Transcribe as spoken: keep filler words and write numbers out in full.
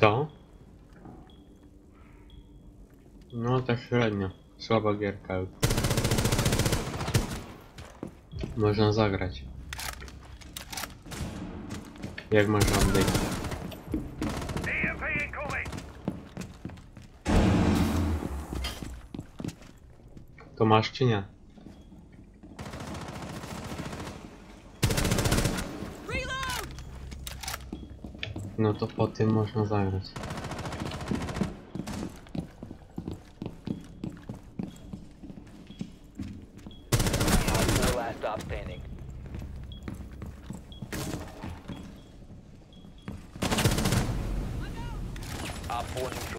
Co? No tak średnio. Słaba gierka. Można zagrać. Jak masz update? To masz czy nie? No to po tym można zagrać. Last stop standing. Op four